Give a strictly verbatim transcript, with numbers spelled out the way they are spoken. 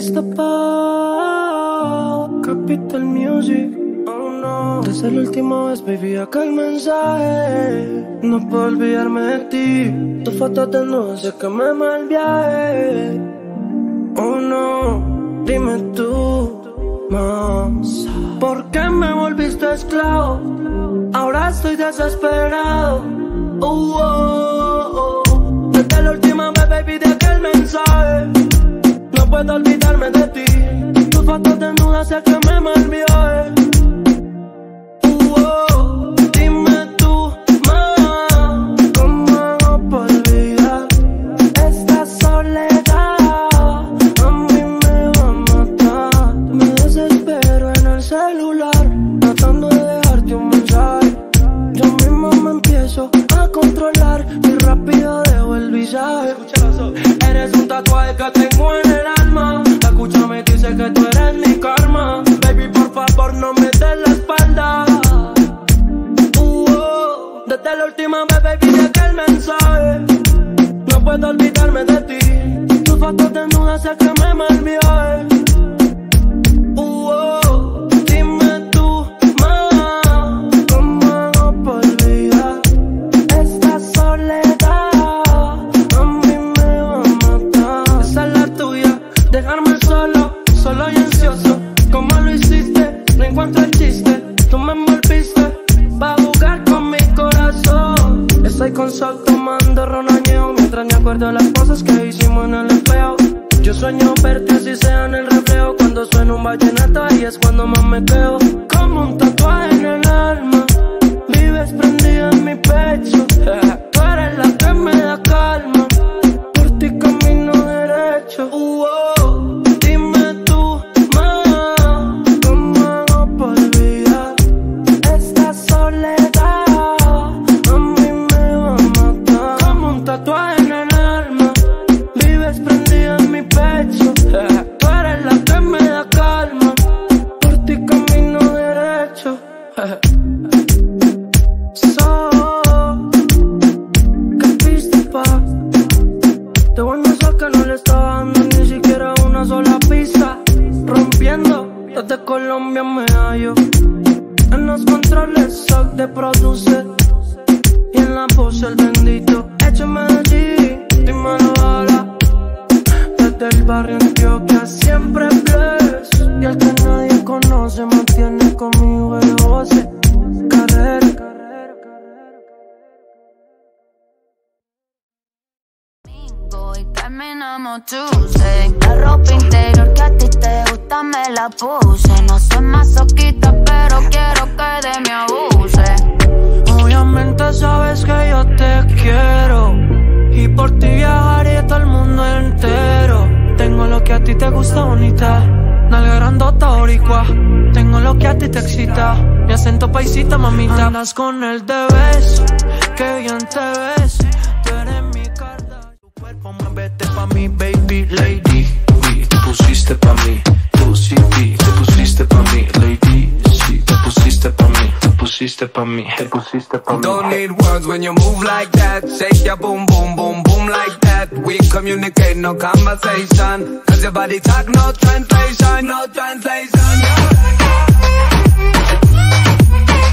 pista pa' Capital Music. Oh no. Desde la última vez, baby, acá el mensaje. No puedo olvidarme de ti. Tu foto desnuda hace que me mal viaje. Oh no. Dime tú, más, ¿por qué me volviste esclavo? Ahora estoy desesperado. Oh, oh, oh. Desde la última vez, baby, de aquel mensaje. No puedo olvidarme de ti. Tu foto desnuda hace que me mal viaje. Oh, oh. Dime tú, más, ¿cómo hago para olvidar esta soledad? A mí me va a matar. Me desespero en el celular, tratando de dejarte un mensaje. Yo mismo me empiezo a controlar y rápido dejo el visaje. Eres un tatuaje que tengo en el alma. La escucha me dice que tú eres mi karma. Baby, por favor, no me des la espalda. Uh, oh. Desde la última vez, baby, de aquel mensaje. No puedo olvidarme de ti. Tu foto desnuda hace que me mal viaje. Uh, oh. Dime tú, más, ¿cómo hago para olvidar esta soledad? A mí me va a matar. Esa es la tuya, dejarme solo, solo y ansioso. ¿Cómo lo hiciste? No encuentro el chiste. Tú me envolviste pa' jugar con mi corazón. Estoy con sol tomando ronañeo mientras me acuerdo de las cosas que hicimos en el espejo. Yo sueño verte así sea en el reflejo. Cuando suena un vallenato ahí es cuando más me quedo. Como un tatuaje en el alma, vives prendida en mi pecho. Tú eres la que me da calma, por ti camino derecho. Uh, oh. Dime tú, más, ¿cómo hago para olvidar esta soledad? A mí me va a matar. Como un tatuaje en el alma, vives prendida en mi pecho. Tú eres la que me da calma, por ti camino derecho. So, ¿qué viste, pa? De buen mensaje que no le estaba dando ni siquiera una sola pista. Rompiendo, desde Colombia me hallo. En los controles soy de producer y en la voz el bendito. Échame de allí, dímelo ahora. Desde el barrio Antioquia siempre bless. Y el que nadie conoce mantiene conmigo el goce. Carrera. Y terminamos Tuesday. La ropa interior que a ti te gusta me la puse. No soy masoquista, pero quiero que de mí abuse. Obviamente sabes que yo te quiero y por ti viajaría todo el mundo entero. Tengo lo que a ti te gusta, bonita, nalga grandota boricua. Tengo lo que a ti te excita, mi acento paisita, mamita. Andas con el de beso, que bien te ves. Tú eres mi carta. Tu cuerpo muévete pa' mi baby lady. Sí, te pusiste pa' mí. Tú sí, sí, te pusiste pa' mí, lady. Sí, te pusiste pa' mí. Te pusiste pa' mí. Te pusiste pa' mí. Don't need words when you move like that. Shake your boom, boom, boom, boom like that. We communicate, no conversation. Cause your body talk, no translation, no translation.